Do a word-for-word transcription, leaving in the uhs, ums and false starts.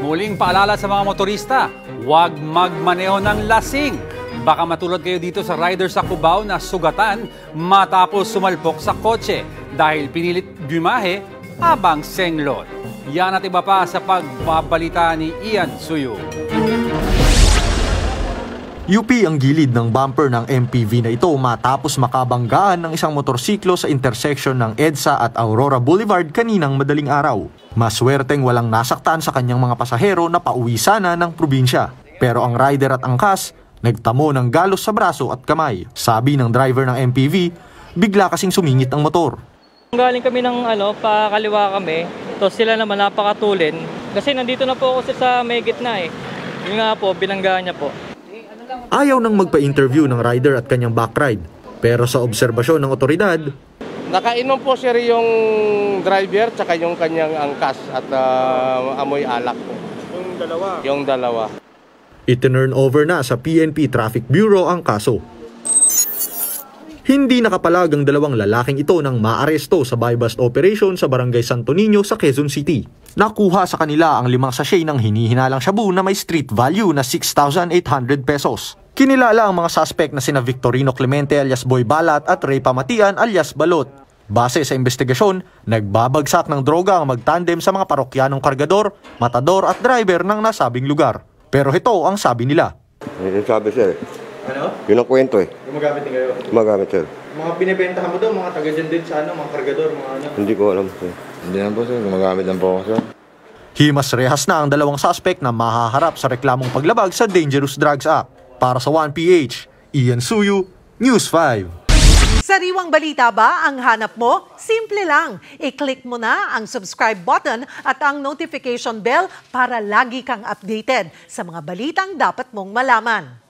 Muling paalala sa mga motorista, huwag magmaneho ng lasing. Baka matulad kayo dito sa rider sa Cubao na sugatan matapos sumalpok sa kotse dahil pinilit bumahe habang senglot. Yan at iba pa sa pagbabalita ni Ian Suyu. U P ang gilid ng bumper ng M P V na ito matapos makabanggaan ng isang motorsiklo sa intersection ng EDSA at Aurora Boulevard kaninang madaling araw. Maswerteng walang nasaktan sa kanyang mga pasahero na pauwi sana ng probinsya. Pero ang rider at angkas nagtamo ng galos sa braso at kamay. Sabi ng driver ng M P V, bigla kasing sumingit ang motor. Galing kami ng ano, pakaliwa kami, to sila naman napakatulin. Kasi nandito na po ako sa may gitna eh. Yun nga po, binanggaan niya po. Ayaw nang magpa-interview ng rider at kanyang backride. Pero sa obserbasyon ng otoridad, nakainom po sir yung driver tsaka yung kanyang angkas at uh, amoy alak po. Yung dalawa? Yung dalawa. Itinurn over na sa P N P Traffic Bureau ang kaso. Hindi nakapalag ang dalawang lalaking ito nang maaresto sa buy-bust operation sa Barangay Santo Niño sa Quezon City. Nakuha sa kanila ang limang sachet ng hinihinalang shabu na may street value na six thousand eight hundred pesos. Kinilala ang mga suspect na sina Victorino Clemente alias Boy Balat at Ray Pamatian alias Balot. Base sa investigasyon, nagbabagsak ng droga ang magtandem sa mga parokyanong kargador, matador at driver ng nasabing lugar. Pero ito ang sabi nila. Yung sabi sir, Ano? yun ang kwento eh. Gumagamit din kayo? Gumagamit sir. Mga binibentahan mo daw, mga taga dyan din sa ano, mga kargador, mga ano? Hindi ko alam sir. Hindi lang po sir, gumagamit lang po ako sir. Himas rehas na ang dalawang suspect na mahaharap sa reklamong paglabag sa Dangerous Drugs Act. Para sa one P H, Ian Suyu, News five. Sariwang balita ba ang hanap mo? Simple lang. I-click mo na ang subscribe button at ang notification bell para lagi kang updated sa mga balitang dapat mong malaman.